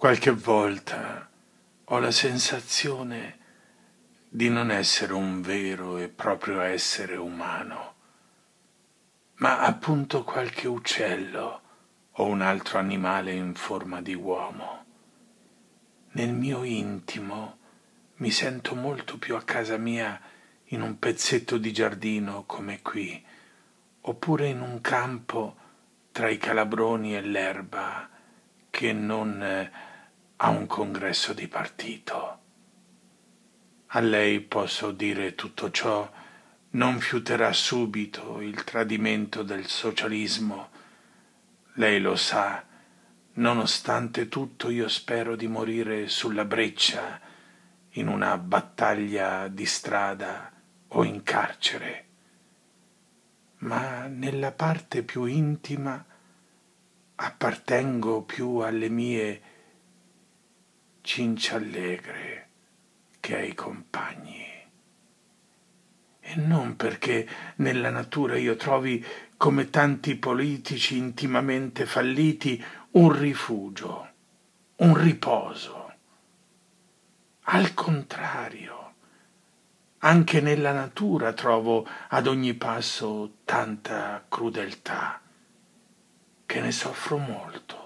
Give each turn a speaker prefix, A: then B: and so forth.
A: Qualche volta ho la sensazione di non essere un vero e proprio essere umano, ma appunto qualche uccello o un altro animale in forma di uomo. Nel mio intimo mi sento molto più a casa mia in un pezzetto di giardino come qui, oppure in un campo tra i calabroni e l'erba che non a un congresso di partito. A lei posso dire tutto ciò, non fiuterà subito il tradimento del socialismo. Lei lo sa, nonostante tutto io spero di morire sulla breccia, in una battaglia di strada o in carcere. Ma nella parte più intima appartengo più alle mie cinciallegre che ai compagni. E non perché nella natura io trovi, come tanti politici intimamente falliti, un rifugio, un riposo. Al contrario, anche nella natura trovo ad ogni passo tanta crudeltà che ne soffro molto.